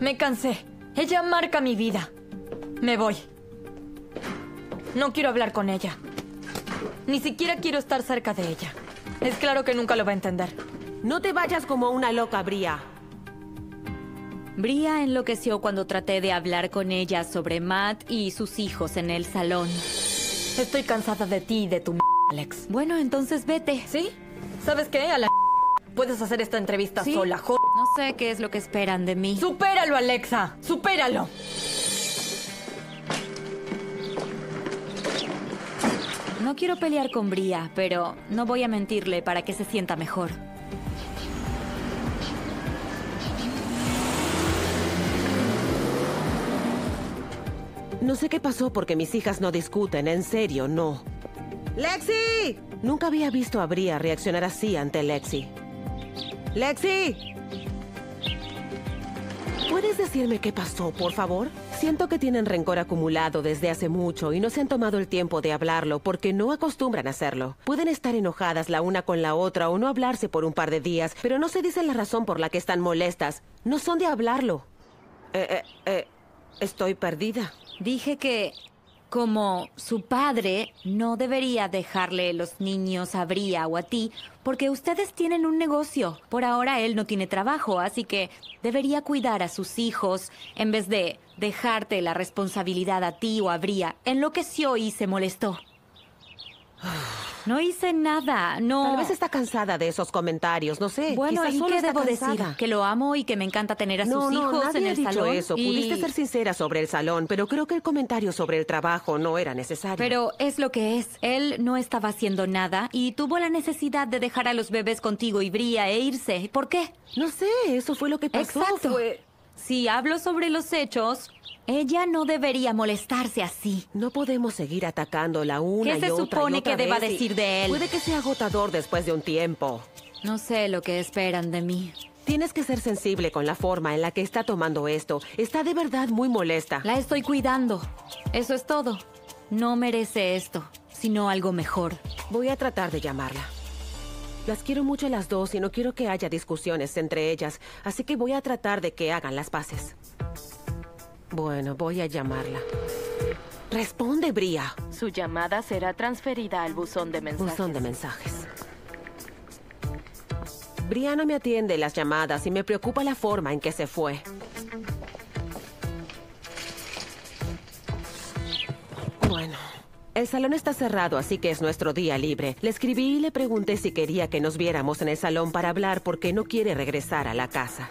Me cansé. Ella marca mi vida. Me voy. No quiero hablar con ella. Ni siquiera quiero estar cerca de ella. Es claro que nunca lo va a entender. No te vayas como una loca, Bria. Bria enloqueció cuando traté de hablar con ella sobre Matt y sus hijos en el salón. Estoy cansada de ti y de tu Alex. Bueno, entonces vete. ¿Sí? ¿Sabes qué? A la puedes hacer esta entrevista ¿Sí? sola, No sé qué es lo que esperan de mí. ¡Supéralo, Alexa! ¡Supéralo! No quiero pelear con Bria, pero no voy a mentirle para que se sienta mejor. No sé qué pasó porque mis hijas no discuten, en serio, no. ¡Lexi! Nunca había visto a Bria reaccionar así ante Lexi. ¡Lexi! ¿Puedes decirme qué pasó, por favor? Siento que tienen rencor acumulado desde hace mucho y no se han tomado el tiempo de hablarlo porque no acostumbran a hacerlo. Pueden estar enojadas la una con la otra o no hablarse por un par de días, pero no se dicen la razón por la que están molestas. No son de hablarlo. Estoy perdida. Dije que, como su padre, no debería dejarle los niños a Bria o a ti, porque ustedes tienen un negocio. Por ahora él no tiene trabajo, así que debería cuidar a sus hijos en vez de dejarte la responsabilidad a ti o a Bria. Enloqueció y se molestó. No hice nada, no. Tal vez está cansada de esos comentarios, no sé. Bueno, quizás ¿y solo qué está debo cansada. decir? Que lo amo y que me encanta tener a sus hijos nadie en ha el dicho salón. eso. Pudiste ser sincera sobre el salón, pero creo que el comentario sobre el trabajo no era necesario. Pero es lo que es. Él no estaba haciendo nada y tuvo la necesidad de dejar a los bebés contigo y Bria e irse. ¿Por qué? No sé, eso fue lo que pasó. Exacto. Si hablo sobre los hechos, ella no debería molestarse así. No podemos seguir atacándola una ¿Qué y se otra supone y otra que deba vez y decir de él? Puede que sea agotador después de un tiempo. No sé lo que esperan de mí. Tienes que ser sensible con la forma en la que está tomando esto. Está de verdad muy molesta. La estoy cuidando. Eso es todo. No merece esto, sino algo mejor. Voy a tratar de llamarla. Las quiero mucho a las dos y no quiero que haya discusiones entre ellas, así que voy a tratar de que hagan las paces. Bueno, voy a llamarla. Responde, Bria. Su llamada será transferida al buzón de mensajes. Buzón de mensajes. Bria no me atiende las llamadas y me preocupa la forma en que se fue. Bueno, el salón está cerrado, así que es nuestro día libre. Le escribí y le pregunté si quería que nos viéramos en el salón para hablar porque no quiere regresar a la casa.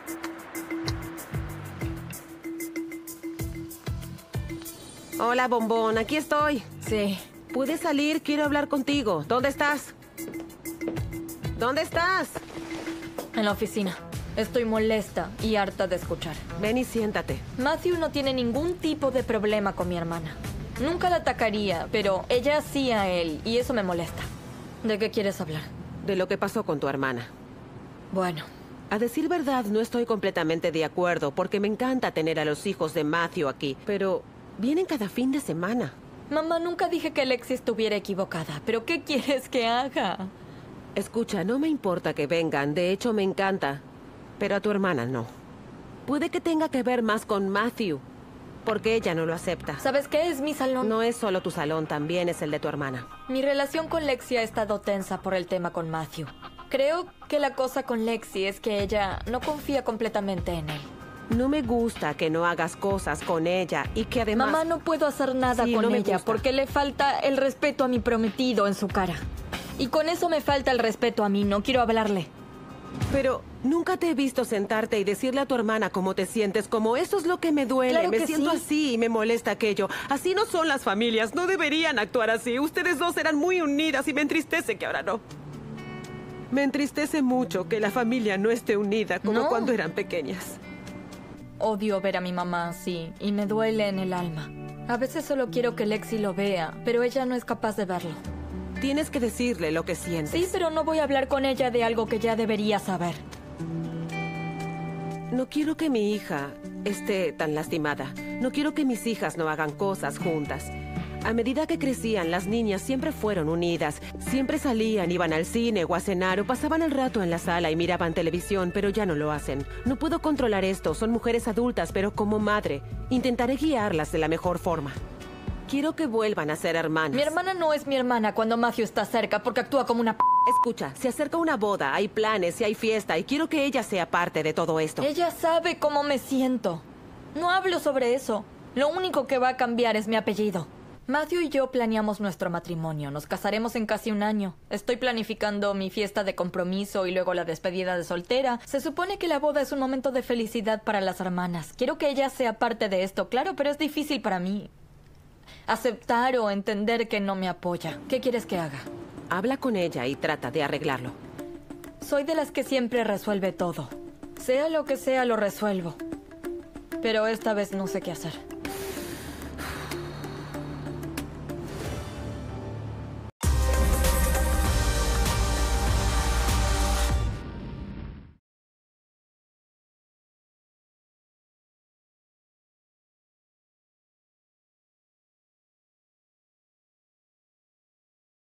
Hola, bombón, aquí estoy. Sí. ¿Puedes salir? Quiero hablar contigo. ¿Dónde estás? ¿Dónde estás? En la oficina. Estoy molesta y harta de escuchar. Ven y siéntate. Matthew no tiene ningún tipo de problema con mi hermana. Nunca la atacaría, pero ella sí a él y eso me molesta. ¿De qué quieres hablar? De lo que pasó con tu hermana. Bueno, A decir verdad, no estoy completamente de acuerdo porque me encanta tener a los hijos de Matthew aquí, pero vienen cada fin de semana. mamá, nunca dije que Lexi estuviera equivocada, pero ¿qué quieres que haga? Escucha, no me importa que vengan, de hecho me encanta, pero a tu hermana no. Puede que tenga que ver más con Matthew, porque ella no lo acepta. ¿Sabes qué? Es mi salón. No es solo tu salón, también es el de tu hermana. Mi relación con Lexi ha estado tensa por el tema con Matthew. Creo que la cosa con Lexi es que ella no confía completamente en él. No me gusta que no hagas cosas con ella y que además... Mamá, no puedo hacer nada Sí, con no me ella gusta. porque le falta el respeto a mi prometido en su cara. Y con eso me falta el respeto a mí, no quiero hablarle. Pero nunca te he visto sentarte y decirle a tu hermana cómo te sientes, como eso es lo que me duele, Claro me que siento sí. así y me molesta aquello. Así no son las familias, no deberían actuar así. Ustedes dos eran muy unidas y me entristece que ahora no. Me entristece mucho que la familia no esté unida como No. cuando eran pequeñas. Odio ver a mi mamá así y me duele en el alma. A veces solo quiero que Lexi lo vea, pero ella no es capaz de verlo. Tienes que decirle lo que sientes. Sí, pero no voy a hablar con ella de algo que ya debería saber. No quiero que mi hija esté tan lastimada. No quiero que mis hijas no hagan cosas juntas. A medida que crecían, las niñas siempre fueron unidas. Siempre salían, iban al cine o a cenar o pasaban el rato en la sala y miraban televisión, pero ya no lo hacen. No puedo controlar esto, son mujeres adultas, pero como madre, intentaré guiarlas de la mejor forma. Quiero que vuelvan a ser hermanas. Mi hermana no es mi hermana cuando Matthew está cerca porque actúa como una Escucha, se acerca una boda, hay planes y hay fiesta y quiero que ella sea parte de todo esto. Ella sabe cómo me siento. No hablo sobre eso. Lo único que va a cambiar es mi apellido. Matthew y yo planeamos nuestro matrimonio. Nos casaremos en casi un año. Estoy planificando mi fiesta de compromiso y luego la despedida de soltera. Se supone que la boda es un momento de felicidad para las hermanas. Quiero que ella sea parte de esto, claro, pero es difícil para mí aceptar o entender que no me apoya. ¿Qué quieres que haga? Habla con ella y trata de arreglarlo. Soy de las que siempre resuelve todo. Sea lo que sea, lo resuelvo. Pero esta vez no sé qué hacer.